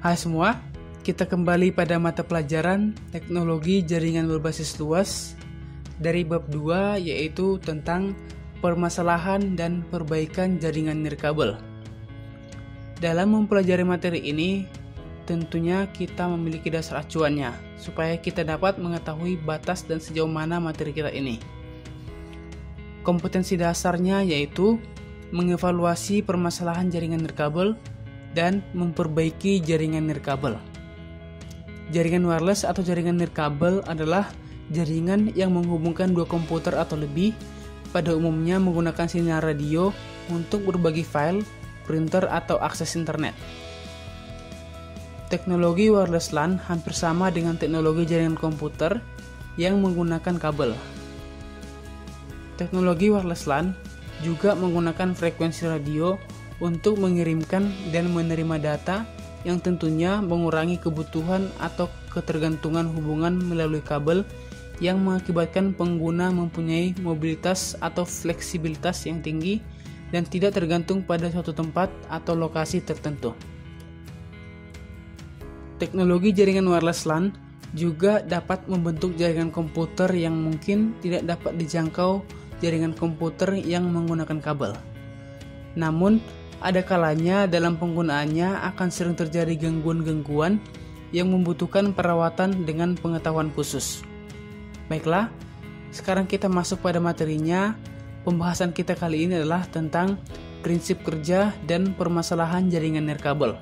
Hai semua, kita kembali pada mata pelajaran teknologi jaringan berbasis luas dari bab 2, yaitu tentang permasalahan dan perbaikan jaringan nirkabel. Dalam mempelajari materi ini, tentunya kita memiliki dasar acuannya supaya kita dapat mengetahui batas dan sejauh mana materi kita ini. Kompetensi dasarnya yaitu mengevaluasi permasalahan jaringan nirkabel dan memperbaiki jaringan nirkabel. Jaringan wireless atau jaringan nirkabel adalah jaringan yang menghubungkan dua komputer atau lebih, pada umumnya menggunakan sinyal radio untuk berbagi file, printer, atau akses internet. Teknologi wireless LAN hampir sama dengan teknologi jaringan komputer yang menggunakan kabel. Teknologi wireless LAN juga menggunakan frekuensi radio untuk mengirimkan dan menerima data yang tentunya mengurangi kebutuhan atau ketergantungan hubungan melalui kabel yang mengakibatkan pengguna mempunyai mobilitas atau fleksibilitas yang tinggi dan tidak tergantung pada suatu tempat atau lokasi tertentu. Teknologi jaringan wireless LAN juga dapat membentuk jaringan komputer yang mungkin tidak dapat dijangkau jaringan komputer yang menggunakan kabel. Namun, ada kalanya dalam penggunaannya akan sering terjadi gangguan-gangguan yang membutuhkan perawatan dengan pengetahuan khusus. Baiklah, sekarang kita masuk pada materinya. Pembahasan kita kali ini adalah tentang prinsip kerja dan permasalahan jaringan nirkabel.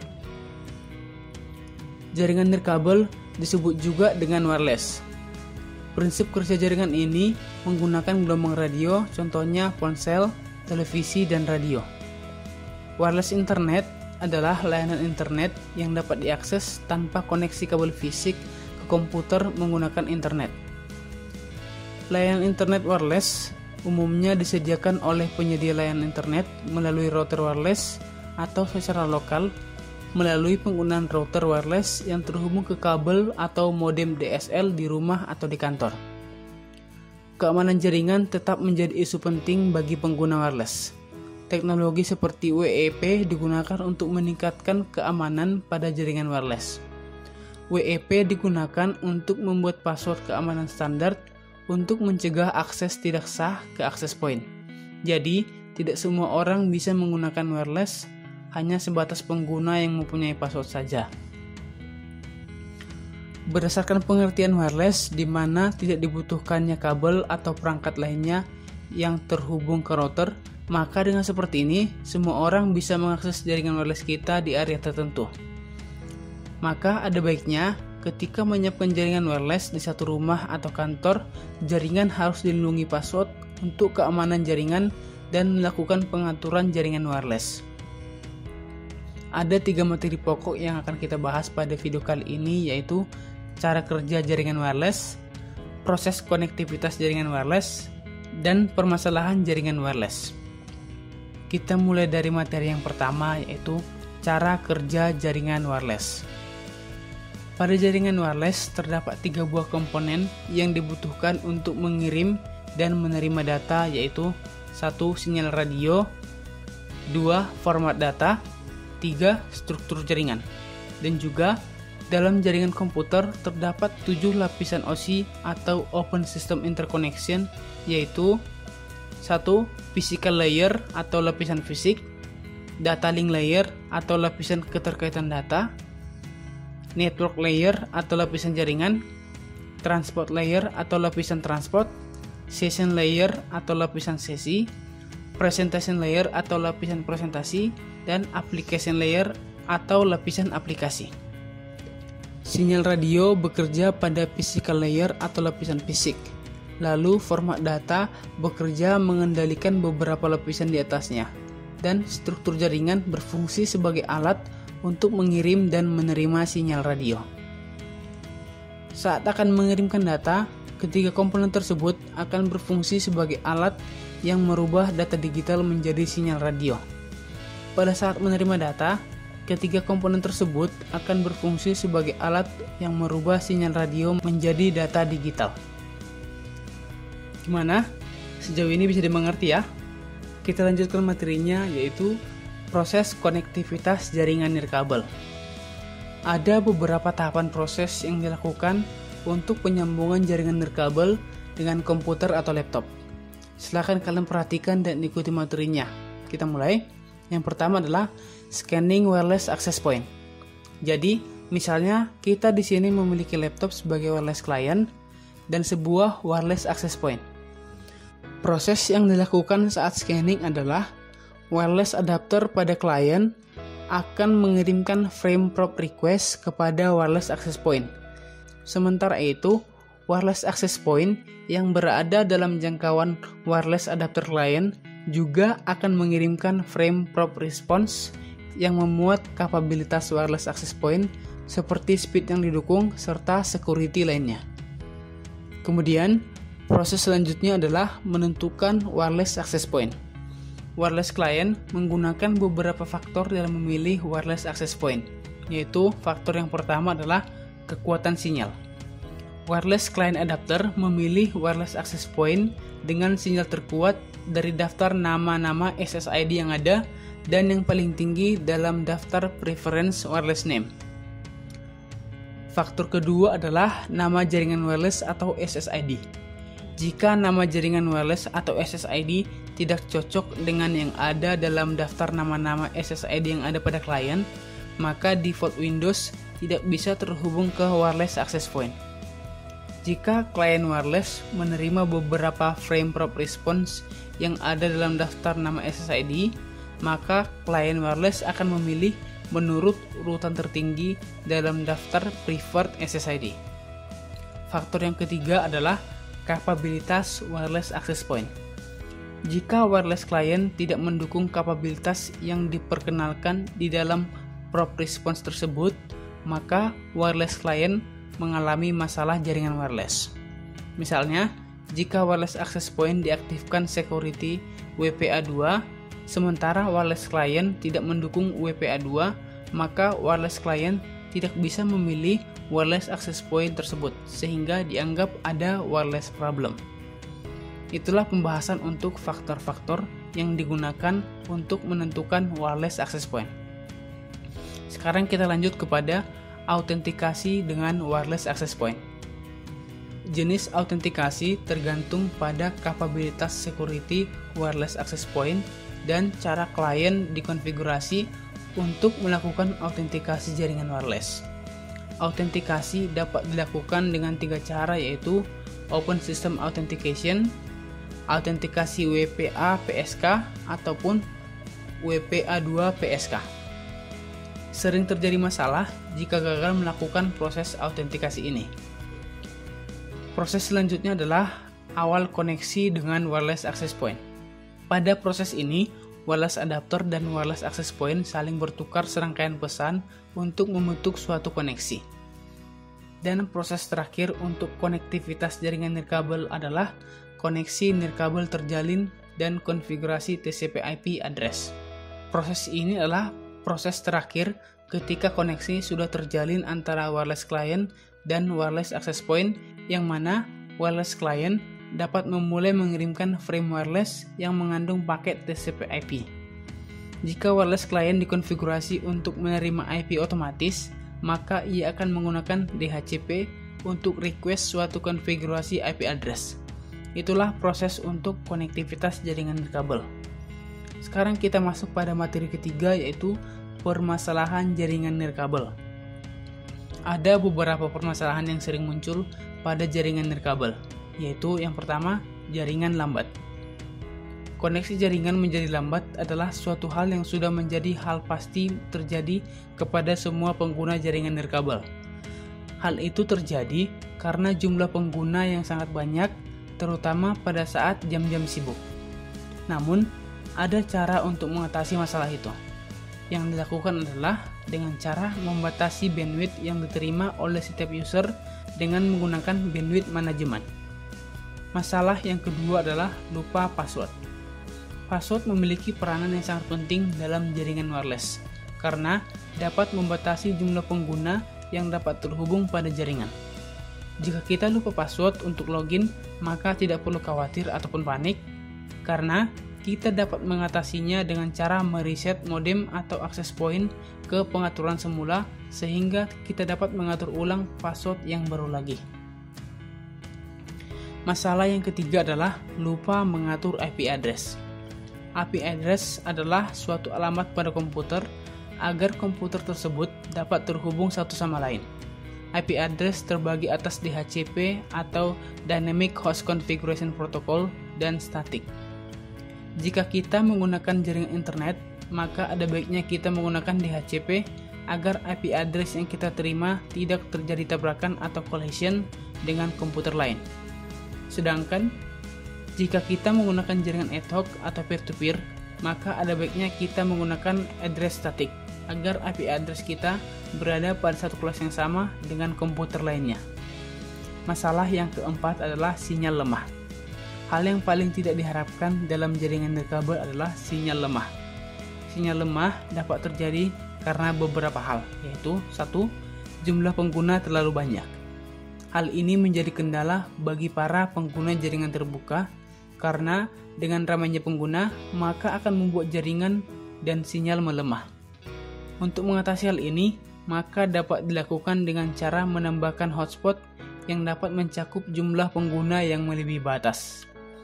Jaringan nirkabel disebut juga dengan wireless. Prinsip kerja jaringan ini menggunakan gelombang radio, contohnya ponsel, televisi, dan radio. Wireless internet adalah layanan internet yang dapat diakses tanpa koneksi kabel fisik ke komputer menggunakan internet. Layanan internet wireless umumnya disediakan oleh penyedia layanan internet melalui router wireless atau secara lokal melalui penggunaan router wireless yang terhubung ke kabel atau modem DSL di rumah atau di kantor. Keamanan jaringan tetap menjadi isu penting bagi pengguna wireless. Teknologi seperti WEP digunakan untuk meningkatkan keamanan pada jaringan wireless. WEP digunakan untuk membuat password keamanan standar untuk mencegah akses tidak sah ke access point. Jadi, tidak semua orang bisa menggunakan wireless, hanya sebatas pengguna yang mempunyai password saja. Berdasarkan pengertian wireless di mana tidak dibutuhkannya kabel atau perangkat lainnya yang terhubung ke router, maka dengan seperti ini, semua orang bisa mengakses jaringan wireless kita di area tertentu. Maka ada baiknya ketika menyiapkan jaringan wireless di satu rumah atau kantor, jaringan harus dilindungi password untuk keamanan jaringan dan melakukan pengaturan jaringan wireless. Ada 3 materi pokok yang akan kita bahas pada video kali ini, yaitu cara kerja jaringan wireless, proses konektivitas jaringan wireless, dan permasalahan jaringan wireless. Kita mulai dari materi yang pertama, yaitu cara kerja jaringan wireless. Pada jaringan wireless terdapat 3 buah komponen yang dibutuhkan untuk mengirim dan menerima data, yaitu 1. Sinyal radio, 2. Format data, 3. Struktur jaringan. Dan juga dalam jaringan komputer terdapat 7 lapisan OSI atau Open System Interconnection, yaitu 1. Physical layer atau lapisan fisik, data link layer atau lapisan keterkaitan data, network layer atau lapisan jaringan, transport layer atau lapisan transport, session layer atau lapisan sesi, presentation layer atau lapisan presentasi, dan application layer atau lapisan aplikasi. Sinyal radio bekerja pada physical layer atau lapisan fisik. Lalu format data bekerja mengendalikan beberapa lapisan di atasnya, dan struktur jaringan berfungsi sebagai alat untuk mengirim dan menerima sinyal radio. Saat akan mengirimkan data, ketiga komponen tersebut akan berfungsi sebagai alat yang merubah data digital menjadi sinyal radio. Pada saat menerima data, ketiga komponen tersebut akan berfungsi sebagai alat yang merubah sinyal radio menjadi data digital. Gimana? Sejauh ini bisa dimengerti ya? Kita lanjutkan materinya, yaitu proses konektivitas jaringan nirkabel. Ada beberapa tahapan proses yang dilakukan untuk penyambungan jaringan nirkabel dengan komputer atau laptop. Silahkan kalian perhatikan dan ikuti materinya. Kita mulai. Yang pertama adalah scanning wireless access point. Jadi, misalnya kita di sini memiliki laptop sebagai wireless client dan sebuah wireless access point. Proses yang dilakukan saat scanning adalah wireless adapter pada klien akan mengirimkan frame prop request kepada wireless access point. Sementara itu, wireless access point yang berada dalam jangkauan wireless adapter client juga akan mengirimkan frame prop response yang memuat kapabilitas wireless access point seperti speed yang didukung serta security lainnya. Kemudian, proses selanjutnya adalah menentukan wireless access point. Wireless client menggunakan beberapa faktor dalam memilih wireless access point, yaitu faktor yang pertama adalah kekuatan sinyal. Wireless client adapter memilih wireless access point dengan sinyal terkuat dari daftar nama-nama SSID yang ada dan yang paling tinggi dalam daftar preference wireless name. Faktor kedua adalah nama jaringan wireless atau SSID. Jika nama jaringan wireless atau SSID tidak cocok dengan yang ada dalam daftar nama-nama SSID yang ada pada klien, maka default Windows tidak bisa terhubung ke wireless access point. Jika klien wireless menerima beberapa frame prop response yang ada dalam daftar nama SSID, maka klien wireless akan memilih menurut urutan tertinggi dalam daftar preferred SSID. Faktor yang ketiga adalah kapabilitas wireless access point. Jika wireless client tidak mendukung kapabilitas yang diperkenalkan di dalam prop response tersebut, maka wireless client mengalami masalah jaringan wireless. Misalnya, jika wireless access point diaktifkan security WPA2, sementara wireless client tidak mendukung WPA2, maka wireless client tidak bisa memilih wireless access point tersebut, sehingga dianggap ada wireless problem. Itulah pembahasan untuk faktor-faktor yang digunakan untuk menentukan wireless access point. Sekarang kita lanjut kepada autentikasi dengan wireless access point. Jenis autentikasi tergantung pada kapabilitas security wireless access point dan cara klien dikonfigurasi untuk melakukan autentikasi jaringan wireless. Autentikasi dapat dilakukan dengan 3 cara, yaitu Open System Authentication, autentikasi WPA PSK, ataupun WPA2 PSK. Sering terjadi masalah jika gagal melakukan proses autentikasi ini. Proses selanjutnya adalah awal koneksi dengan wireless access point. Pada proses ini, wireless adapter dan wireless access point saling bertukar serangkaian pesan untuk membentuk suatu koneksi. Dan proses terakhir untuk konektivitas jaringan nirkabel adalah koneksi nirkabel terjalin dan konfigurasi TCP/IP address. Proses ini adalah proses terakhir ketika koneksi sudah terjalin antara wireless client dan wireless access point, yang mana wireless client dapat memulai mengirimkan frame wireless yang mengandung paket TCP/IP. Jika wireless client dikonfigurasi untuk menerima IP otomatis, maka ia akan menggunakan DHCP untuk request suatu konfigurasi IP address. Itulah proses untuk konektivitas jaringan nirkabel. Sekarang kita masuk pada materi ketiga, yaitu permasalahan jaringan nirkabel. Ada beberapa permasalahan yang sering muncul pada jaringan nirkabel, yaitu yang pertama, jaringan lambat. Koneksi jaringan menjadi lambat adalah suatu hal yang sudah menjadi hal pasti terjadi kepada semua pengguna jaringan nirkabel. Hal itu terjadi karena jumlah pengguna yang sangat banyak, terutama pada saat jam-jam sibuk. Namun, ada cara untuk mengatasi masalah itu. Yang dilakukan adalah dengan cara membatasi bandwidth yang diterima oleh setiap user dengan menggunakan bandwidth manajemen. Masalah yang kedua adalah lupa password. Password memiliki peranan yang sangat penting dalam jaringan wireless karena dapat membatasi jumlah pengguna yang dapat terhubung pada jaringan. Jika kita lupa password untuk login, maka tidak perlu khawatir ataupun panik karena kita dapat mengatasinya dengan cara mereset modem atau access point ke pengaturan semula sehingga kita dapat mengatur ulang password yang baru lagi. Masalah yang ketiga adalah lupa mengatur IP address. IP address adalah suatu alamat pada komputer agar komputer tersebut dapat terhubung satu sama lain. IP address terbagi atas DHCP atau Dynamic Host Configuration Protocol dan static. Jika kita menggunakan jaringan internet, maka ada baiknya kita menggunakan DHCP agar IP address yang kita terima tidak terjadi tabrakan atau collision dengan komputer lain. Sedangkan jika kita menggunakan jaringan ad hoc atau peer-to-peer, maka ada baiknya kita menggunakan address static agar IP address kita berada pada satu kelas yang sama dengan komputer lainnya. Masalah yang keempat adalah sinyal lemah. Hal yang paling tidak diharapkan dalam jaringan nirkabel adalah sinyal lemah. Sinyal lemah dapat terjadi karena beberapa hal, yaitu 1. Jumlah pengguna terlalu banyak. Hal ini menjadi kendala bagi para pengguna jaringan terbuka karena dengan ramainya pengguna, maka akan membuat jaringan dan sinyal melemah. Untuk mengatasi hal ini, maka dapat dilakukan dengan cara menambahkan hotspot yang dapat mencakup jumlah pengguna yang melebihi batas.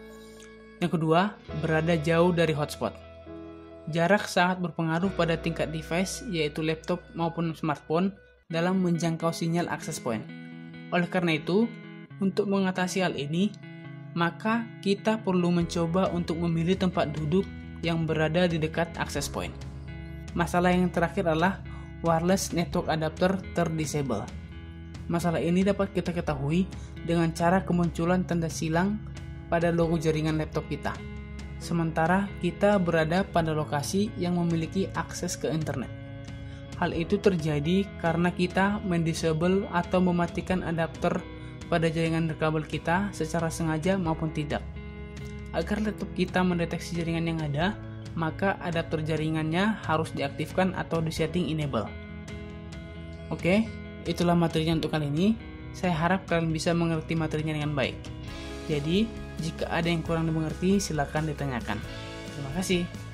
Yang kedua, berada jauh dari hotspot. Jarak sangat berpengaruh pada tingkat device, yaitu laptop maupun smartphone, dalam menjangkau sinyal access point. Oleh karena itu, untuk mengatasi hal ini, maka kita perlu mencoba untuk memilih tempat duduk yang berada di dekat access point. Masalah yang terakhir adalah wireless network adapter terdisable. Masalah ini dapat kita ketahui dengan cara kemunculan tanda silang pada logo jaringan laptop kita, sementara kita berada pada lokasi yang memiliki akses ke internet. Hal itu terjadi karena kita mendisable atau mematikan adapter pada jaringan nirkabel kita secara sengaja maupun tidak. Agar laptop kita mendeteksi jaringan yang ada, maka adapter jaringannya harus diaktifkan atau disetting enable. Oke, itulah materinya untuk kali ini. Saya harap kalian bisa mengerti materinya dengan baik. Jadi, jika ada yang kurang dimengerti, silakan ditanyakan. Terima kasih.